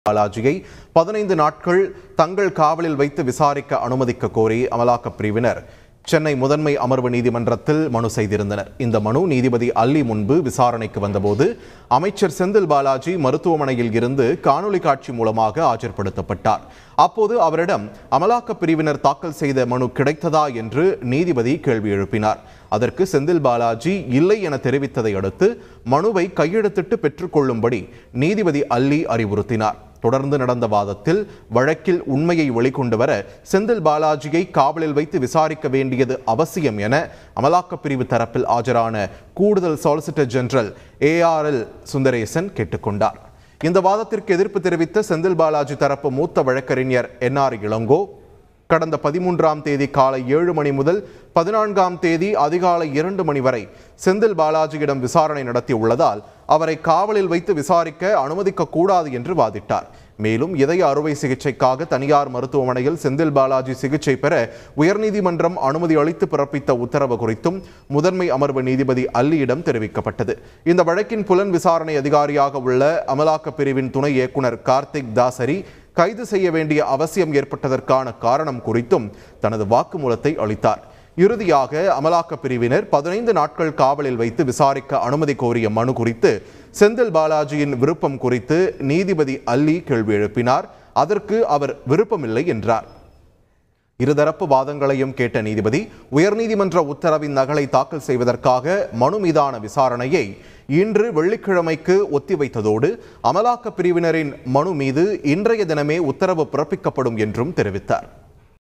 பாலாஜியை 15 நாட்கள் தங்கள் காவலில் வைத்து விசாரிக்க அனுமதிக்க கோரி அமலாக்கப் பிரிவினர் சென்னை முதன்மை அமர்வு நீதிமன்றத்தில் மனு செய்திருந்தனர். இந்த மனு நீதிபதி அல்லி முன்பு விசாரணைக்கு வந்தபோது அமைச்சர் செந்தில் பாலாஜி மருத்துவமனையில் இருந்து காணொலி காட்சி மூலமாக ஆஜர்படுத்தப்பட்டார். அப்போது அவரிடம் அமலாக்கப் பிரிவினர் தாக்கல் செய்த மனு கிடைத்ததா என்று நீதிபதி கேள்வி எழுப்பினார். அதற்கு செந்தில் பாலாஜி இல்லை என தெரிவித்ததை அடுத்து மனுவை கையெழுத்திட்டு பெற்றுக்கொள்ளும்படி நீதிபதி அல்லி அறிவுறுத்தினார். தொடர்ந்து நடந்த வாதத்தில் வழக்கில் உண்மையை வெளிக்கொண்டு வர செந்தில் பாலாஜியை காவலில் வைத்து விசாரிக்க வேண்டியது அவசியம் என அமலாக்கப் பிரிவு தரப்பில் ஆஜரான கூடுதல் சாலிசிட்டர் ஜெனரல் ARL சுந்தரேசன் கேட்டுக்கொண்டார். இந்த வாதத்திற்கு எதிர்ப்பு தெரிவித்த செந்தில் பாலாஜி தரப்பு மூத்த வழக்கறிஞர் NR இளங்கோ கடந்த 13ஆம் தேதி காலை 7 மணி முதல் 14ஆம் தேதி அதிகாலை 2 மணி வரை செந்தில் பாலாஜியிடம் விசாரணை நடத்தியுள்ளதால் அவரை காவலில் வைத்து விசாரிக்க அனுமதிக்க கூடாது என்று வாதிட்டார். மேலும் இதய அறுவை சிகிச்சைக்காக தனியார் மருத்துவமனையில் செந்தில் பாலாஜி சிகிச்சை பெற உயர்நீதிமன்றம் அனுமதி அளித்து பிறப்பித்த உத்தரவு குறித்தும் முதன்மை அமர்வு நீதிபதி அல்லியிடம் தெரிவிக்கப்பட்டது. இந்த வழக்கின் புலன் விசாரணை அதிகாரியாக உள்ள அமலாக்கப் பிரிவின் துணை இயக்குனர் கார்த்திக் தாசரி கைது செய்ய வேண்டிய அவசியம் ஏற்பட்டதற்கான காரணம் குறித்தும் தனது வாக்குமூலத்தை அளித்தார். இறுதியாக அமலாக்கப் பிரிவினர் 15 நாட்கள் காவலில் வைத்து விசாரிக்க அனுமதி கோரிய மனு குறித்து செந்தில் பாலாஜியின் விருப்பம் குறித்து நீதிபதி அல்லி கேள்வி எழுப்பினார். அதற்கு அவர் விருப்பமில்லை என்றார். இருதரப்பு வாதங்களையும் கேட்ட நீதிபதி உயர்நீதிமன்ற உத்தரவின் நகலை தாக்கல் செய்வதற்காக மனு மீதான விசாரணையை இன்று வெள்ளிக்கிழமைக்கு ஒத்திவைத்ததோடு அமலாக்கப் பிரிவினரின் மனு மீது இன்றைய தினமே உத்தரவு பிறப்பிக்கப்படும் என்றும் தெரிவித்தார்.